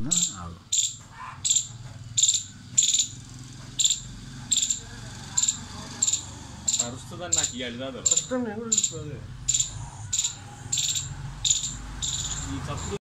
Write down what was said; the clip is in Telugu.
అరుస్తుందని నాకు ఇవాళ ఫస్ట్ టైం నేను కూడా చూసుకోవాలి. ఈ తప్పుడు